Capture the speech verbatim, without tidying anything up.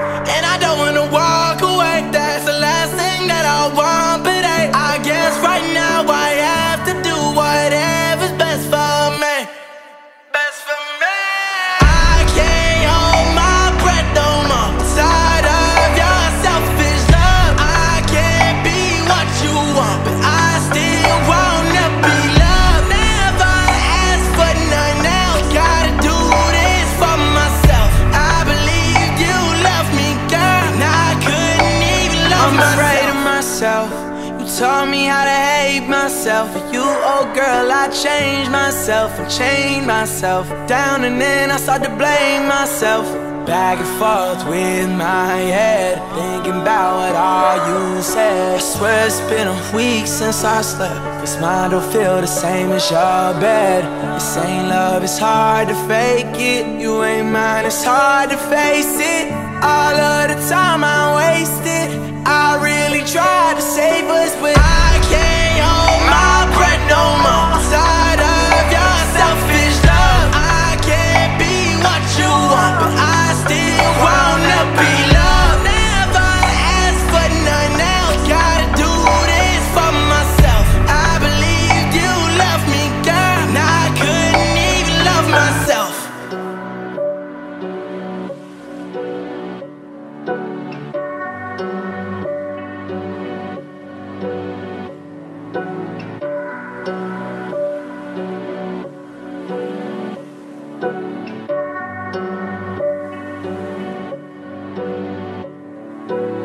And I don't wanna walk away. That's the last thing that I want. But hey, I guess right now I have to do whatever's best for me. Best for me. I can't hold my breath no more. Tired of your selfish love. I can't be what you want, but I still wanna be loved. Never ask for none else. Gotta do this for myself. I believed you loved me, girl, and I couldn't even love myself. I'm afraid of myself. You taught me how to hate myself. For you, oh girl, I changed myself and changed myself down, and then I start to blame myself. Back and forth with my head, thinking about what all you said. I swear it's been a week since I slept. This mind don't feel the same as your bed. This ain't love, it's hard to fake it. You ain't mine, it's hard to face it. All of the time I wasted, I really tried to save us, but I can't hold my breath no more. Tired of your selfish love. I can't be what you want, but I still wanna be loved. Never ask for none else. Gotta do this for myself. I believed you loved me, girl, and I couldn't even love myself. you